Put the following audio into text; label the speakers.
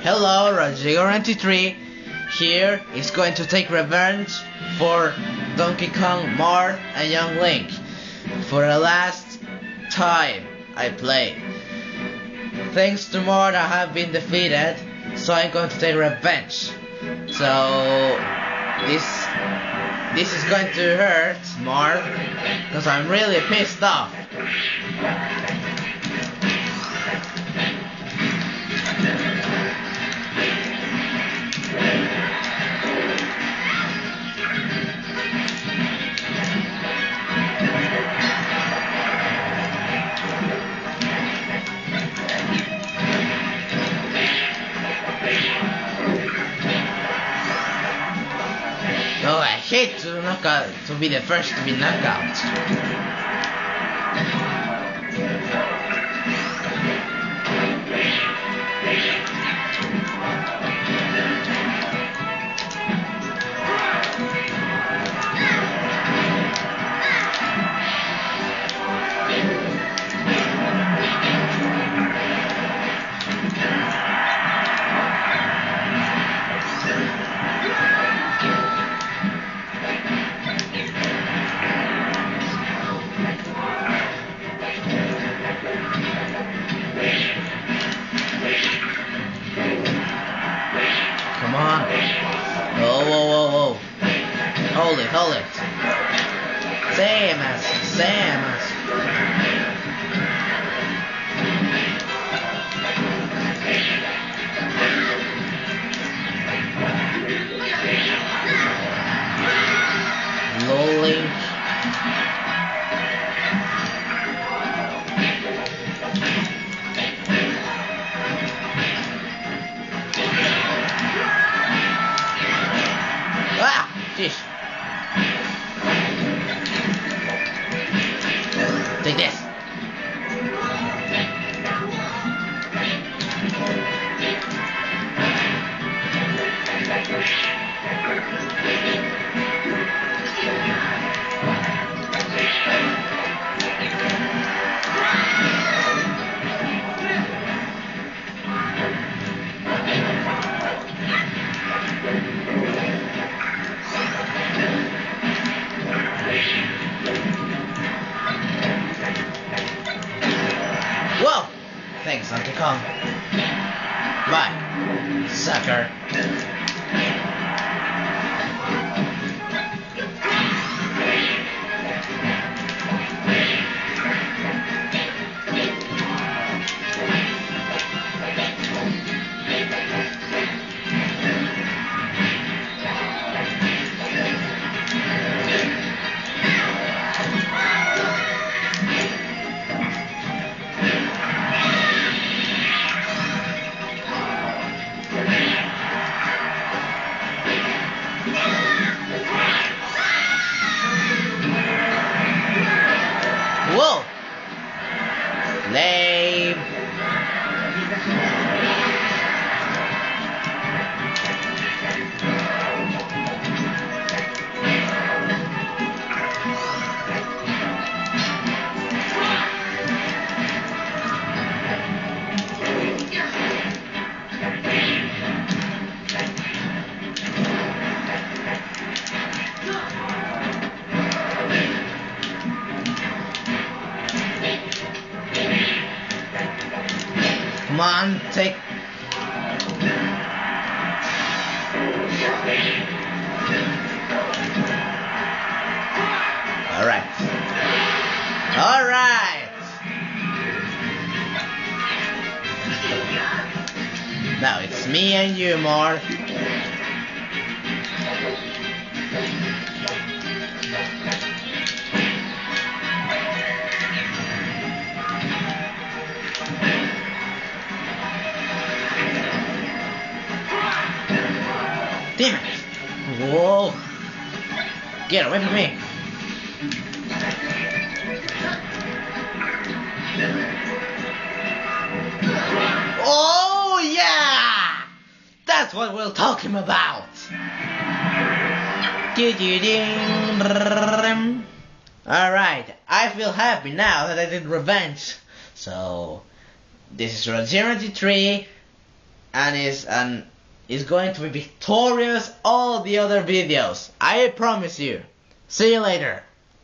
Speaker 1: Hello, Rodrigo93 here is going to take revenge for Donkey Kong, Marth, and Young Link for the last time I played. Thanks to Marth, I have been defeated, so I'm going to take revenge. So this is going to hurt Marth because I'm really pissed off. No, I hate to be the first to be knocked out. Come on. Whoa. Hold it. Samus. Lolling. Jeez. Take this. Whoa! Thanks, Donkey Kong. Bye, sucker. Whoa! Lame. Come on, take. Alright. Now it's me and you, Marth. Damn it! Whoa! Get away from me! Oh yeah! That's what we're talking about! Alright, I feel happy now that I did revenge. So, this is Rodrigo93 and is going to be victorious all the other videos. I promise you. See you later.